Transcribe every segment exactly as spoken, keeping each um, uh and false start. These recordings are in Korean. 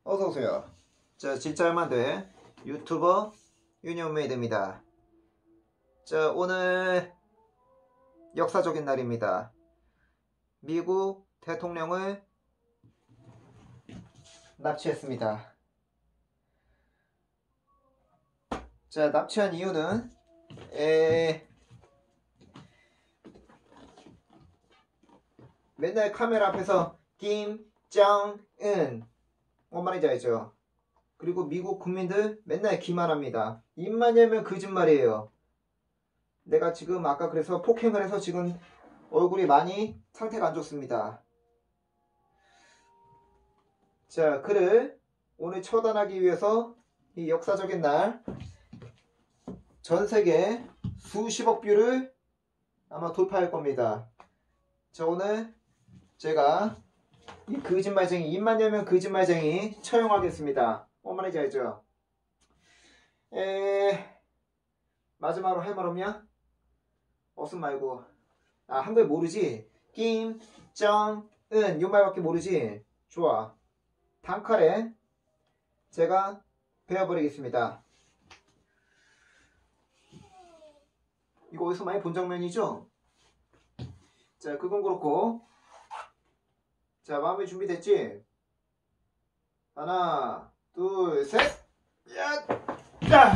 어서오세요. 자, 진짜 얼만돼 유튜버 유니온메이드입니다. 자, 오늘 역사적인 날입니다. 미국 대통령을 납치했습니다. 자, 납치한 이유는 에... 맨날 카메라 앞에서 김정은 뭔 말인지 알죠? 그리고 미국 국민들 맨날 기만합니다. 입만 열면 거짓말이에요. 내가 지금 아까 그래서 폭행을 해서 지금 얼굴이 많이 상태가 안 좋습니다. 자, 그를 오늘 처단하기 위해서 이 역사적인 날 전세계 수십억 뷰를 아마 돌파할 겁니다. 자, 오늘 제가 이 거짓말쟁이, 입만 열면 거짓말쟁이 처형하겠습니다. 뭔 말인지 알죠? 에... 마지막으로 할 말 없냐? 어순 말고. 아, 한글 모르지? 김정은 요 말밖에 모르지? 좋아. 단칼에 제가 배워버리겠습니다. 이거 어디서 많이 본 장면이죠? 자, 그건 그렇고. 자, 마음의 준비됐지? 하나, 둘, 셋! 야! 야!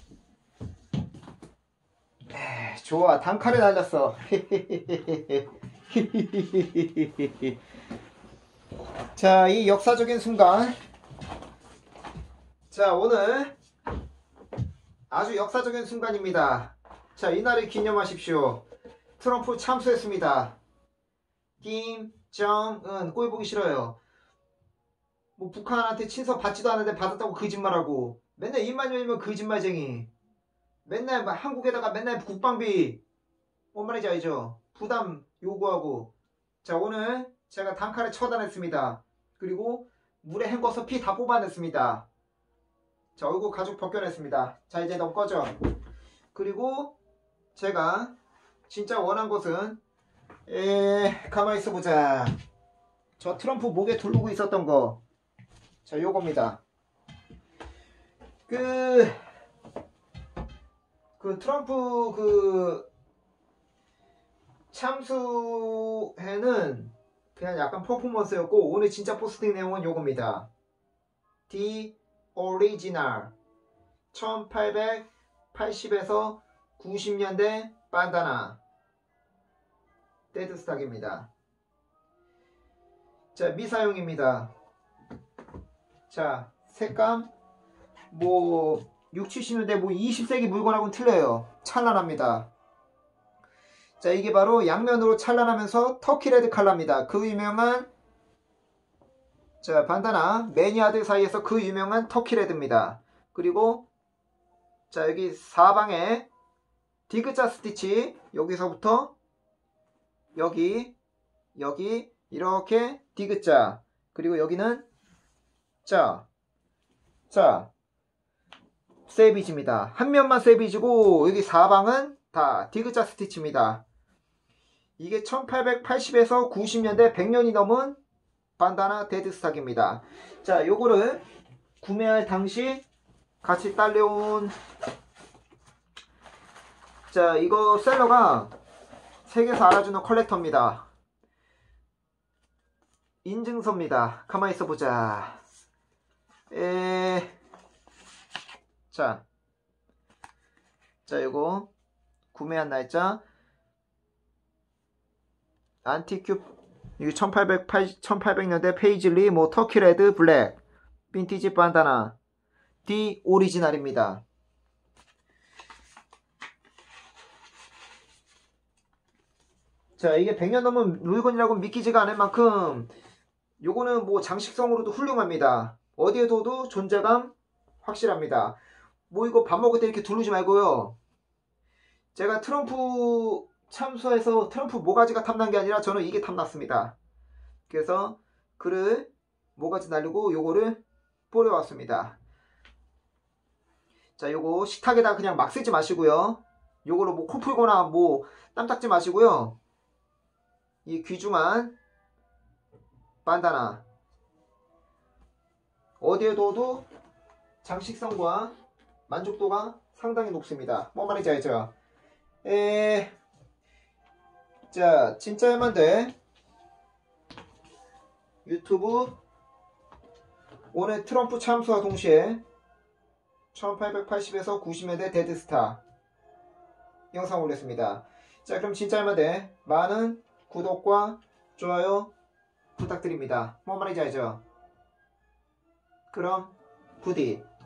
에이, 좋아, 단칼에 날렸어. 자, 이 역사적인 순간. 자, 오늘 아주 역사적인 순간입니다. 자, 이날을 기념하십시오. 트럼프 참수했습니다. 김정은 꼴 보기 싫어요. 뭐 북한한테 친서 받지도 않는데 받았다고 거짓말하고 맨날 입만 열면 거짓말쟁이. 맨날 막 한국에다가 맨날 국방비 뭔 말인지 알죠? 부담 요구하고. 자, 오늘 제가 단칼에 처단했습니다. 그리고 물에 헹궈서 피 다 뽑아냈습니다. 자, 얼굴 가죽 벗겨냈습니다. 자, 이제 너 꺼져. 그리고 제가 진짜 원한 것은 에... 가만히 있어보자. 저 트럼프 목에 두르고 있었던 거. 자, 요겁니다. 그... 그 트럼프 그 참수회는 그냥 약간 퍼포먼스였고 오늘 진짜 포스팅 내용은 요겁니다. The Original 천팔백팔십에서 구십 년대 반다나 데드스탁입니다. 자, 미사용입니다. 자, 색감 뭐 육십, 칠십 년대 뭐 이십 세기 물건하고는 틀려요. 찬란합니다. 자, 이게 바로 양면으로 찬란하면서 터키레드 컬러입니다. 그 유명한 자, 반다나 매니아들 사이에서 그 유명한 터키레드입니다. 그리고 자, 여기 사방에 디귿자 스티치 여기서부터 여기 여기 이렇게 디귿자 그리고 여기는 자, 자 세비지입니다. 한 면만 세비지고 여기 사방은 다 디귿자 스티치입니다. 이게 천팔백팔십에서 구십 년대 백 년이 넘은 반다나 데드스탁입니다. 자, 요거를 구매할 당시 같이 딸려온 자, 이거 셀러가 세계에서 알아주는 컬렉터입니다. 인증서입니다. 가만히 있어보자. 에... 자, 자, 요거 구매한 날짜 안티큐 이게 천팔백 년대 페이즐리 뭐 터키레드 블랙 빈티지 반다나 디 오리지널입니다. 자, 이게 백 년 넘은 물건이라고 믿기지가 않을 만큼 요거는 뭐 장식성으로도 훌륭합니다. 어디에 둬도 존재감 확실합니다. 뭐 이거 밥 먹을 때 이렇게 두르지 말고요. 제가 트럼프 참수해서 트럼프 모가지가 탐난 게 아니라 저는 이게 탐났습니다. 그래서 그를 모가지 날리고 요거를 뿌려왔습니다. 자, 요거 식탁에다 그냥 막 쓰지 마시고요. 요걸로 뭐 코 풀거나 뭐 땀 닦지 마시고요. 이 귀중한 반다나 어디에 둬도 장식성과 만족도가 상당히 높습니다. 뭔 말인지 알죠? 에... 자, 진짜 할만데 유튜브 오늘 트럼프 참수와 동시에 천팔백팔십에서 구십 년대 데드스타 영상 올렸습니다. 자, 그럼 진짜 할만데 많은 구독과 좋아요 부탁드립니다. 뭔 말인지 알죠? 그럼 부디